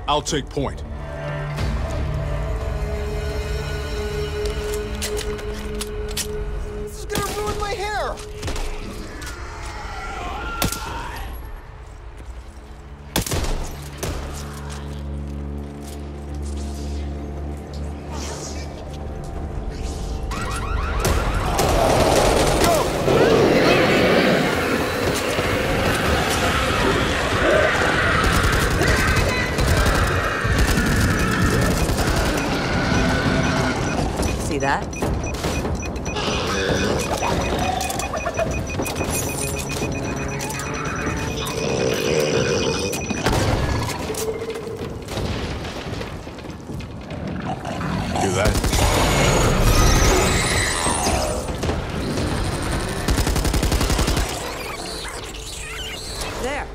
I'll take point. This is gonna ruin my hair! See that? Do that. There.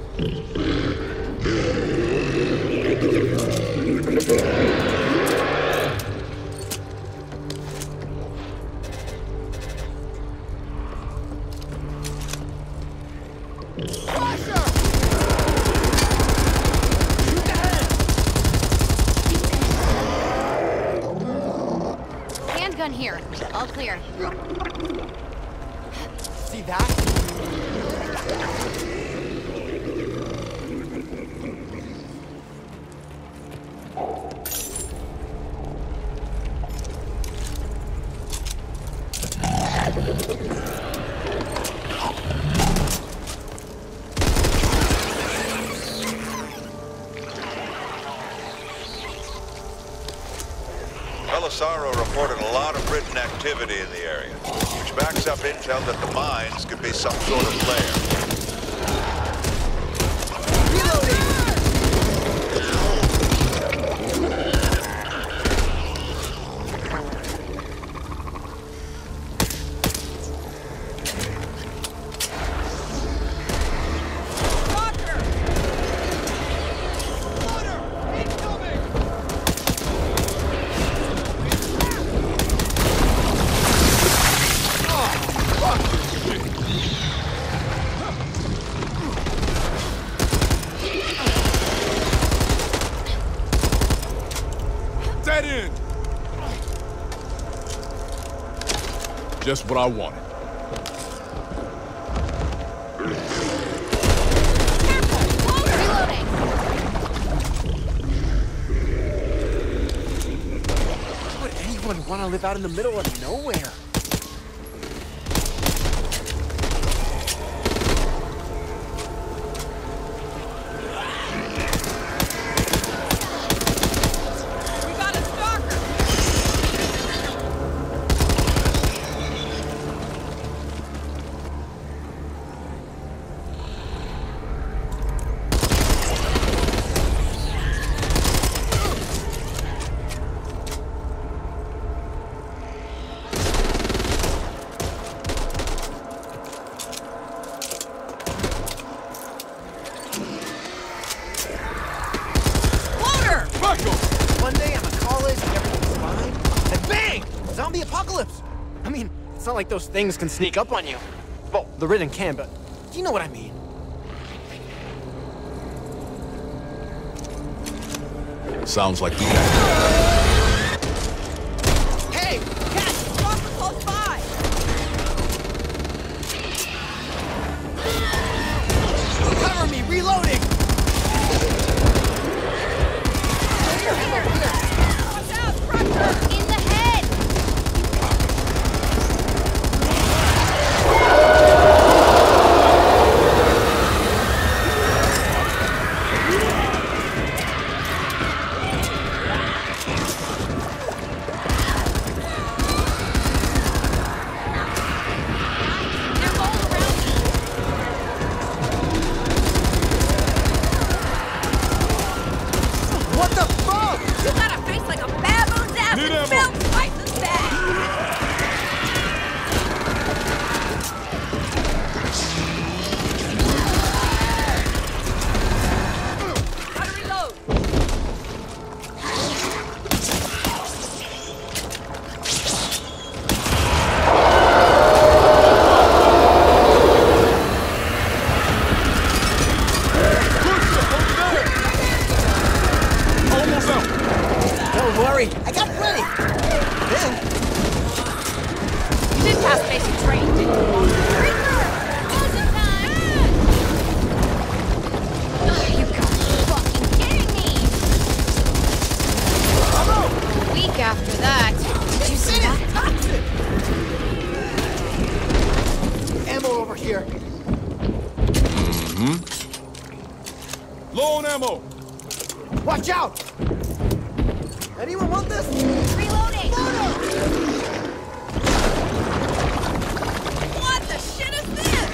Handgun here. All clear. See that? Belisaro reported a lot of Britain activity in the area, which backs up intel that the mines could be some sort of lair. Dead end! Just what I wanted. Reloading. Why would anyone want to live out in the middle of nowhere? We got a stalker! Loader! One day I'm in college and everything's fine, and bang! Zombie apocalypse! I mean, it's not like those things can sneak up on you. Well, the Ridden can, but you know what I mean. Sounds like we got Hey! Catch! Stalker close by! Cover me! Reloading! Watch out! Crusher! In the head. past basic training, didn't you? You gotta be fucking kidding me! A week after that. Did you see that? Ammo over here. Low on ammo. Watch out! Anyone want this? Reloading! What the shit is this?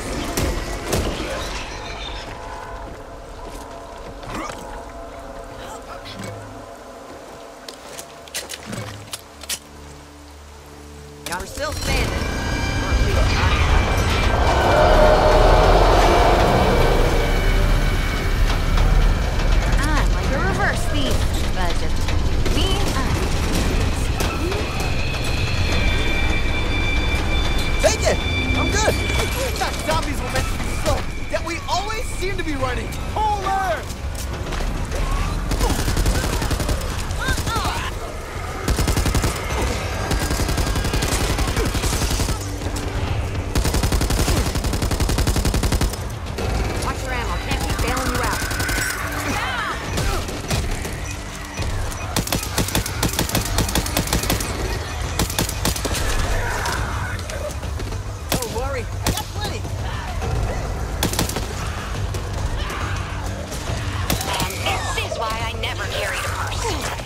Y'all are still standing. I'm like a reverse thief, but just me, Take it! I'm good! I thought zombies were meant to be slow, yet we always seem to be running. Hold there! watch your ammo. Can't keep bailing you out. Don't worry, I got plenty. And this is why I never carried a purse.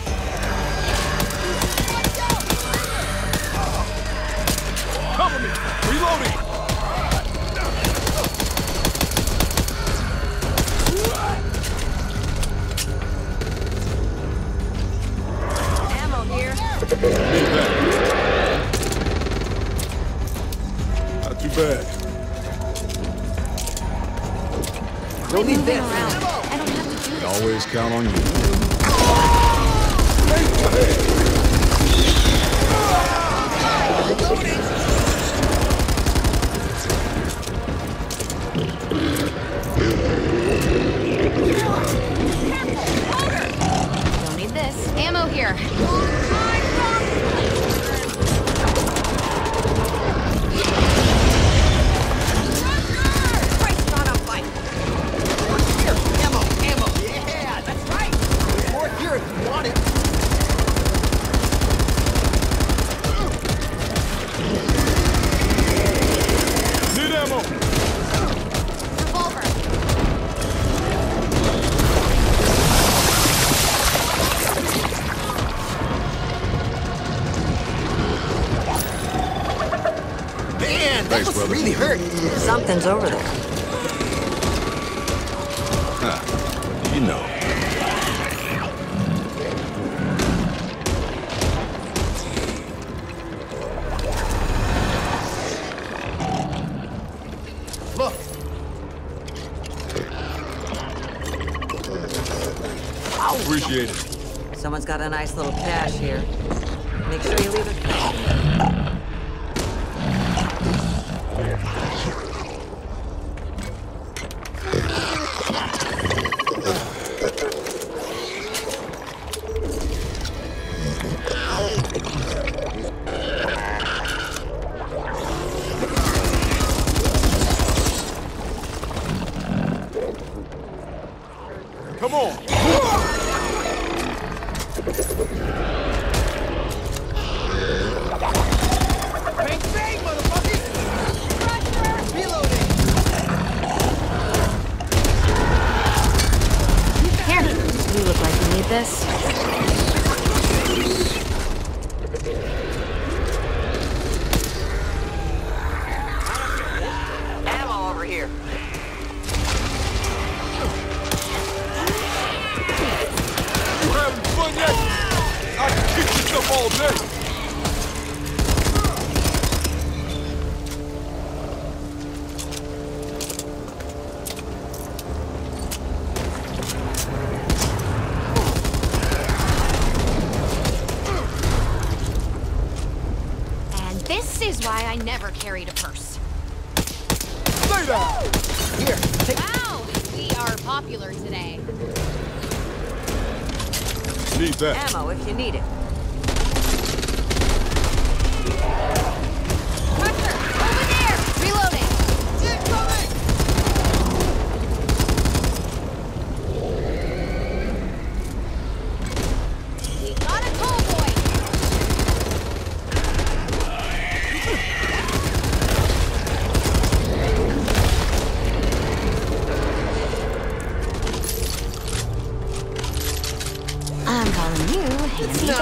Cover me. Reloading. Ammo here. Need that. Not too bad. Don't need Moving this. around. I don't have to do Can this. always count on you. Don't need this. Ammo here. Christ, not a fight. Here, ammo, ammo. Yeah, that's right. There's more here if you want it. Need ammo. Revolver. Man, that Thanks, must brother. really hurt. Something's over there. You know. Look, Appreciate it. Someone's got a nice little cache here. Make sure you leave it clean. Come on. bang, bang, motherfuckers! Reloading! Here. You look like you need this. Ammo over here. You having fun yet? I can kick this up all day. And this is why I never carried a purse. Stay down. Here, take Wow, we are popular today. Need that. Ammo if you need it. Pressure!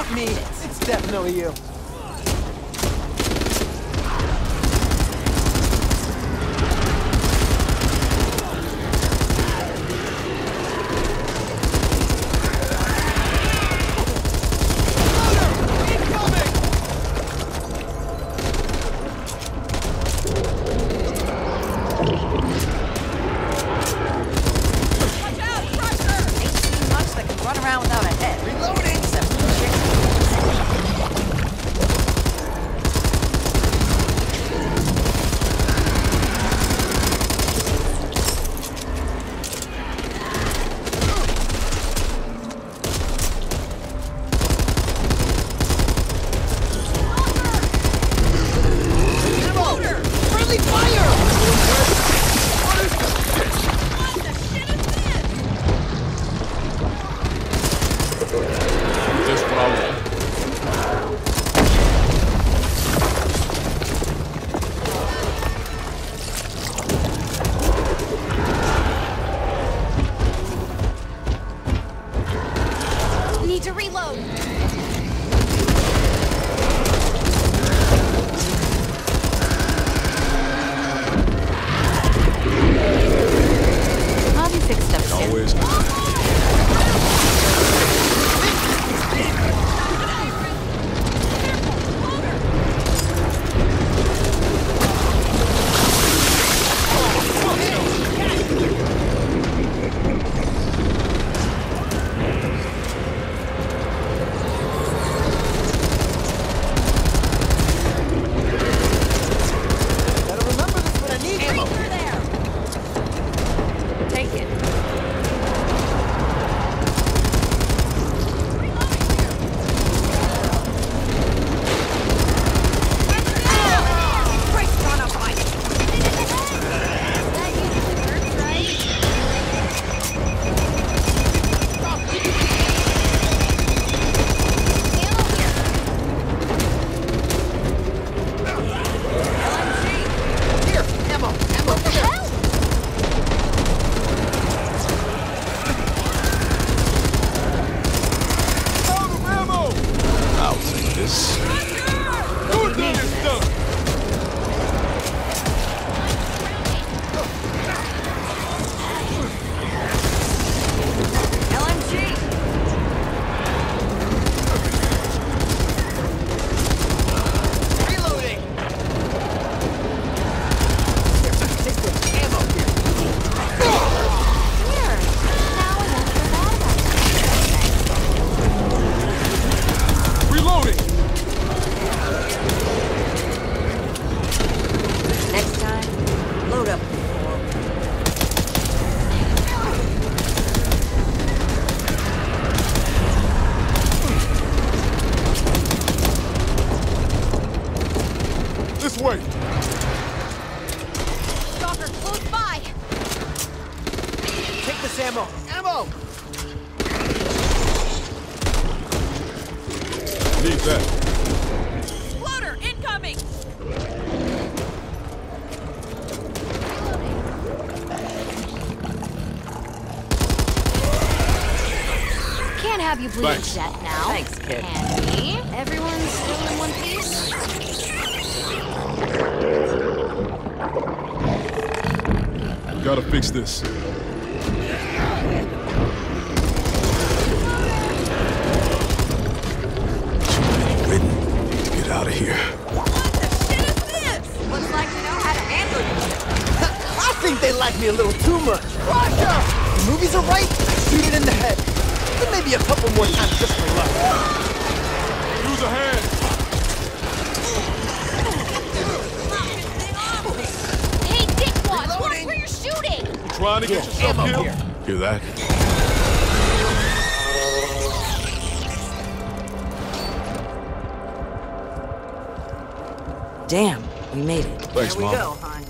not me. It's definitely you. Need to reload. I'll be fixed up soon. Always. Take it. I'll take this. Good thing is done. LMG. Reloading! Take the ammo here. Weird. Now I won't feel bad about it. Reloading. Next time, load up. This way. Stalker, close by. Take this ammo. Ammo! Need that. Floater incoming! Can't have you bleeding Thanks. to death now. Thanks, kid. Can we? Everyone's still in one piece? Gotta fix this. Need to get out of here. What the shit is this? Looks like you know how to handle it. I think they like me a little too much. Russia! The movies are right. Shoot it in the head. Then maybe a couple more times just for luck. Use a hand. Hey, dickwads, watch where you're shooting! You trying to get yourself ammo killed? here. Hear that? Damn, we made it. Thanks, Here we Mom. go, hon.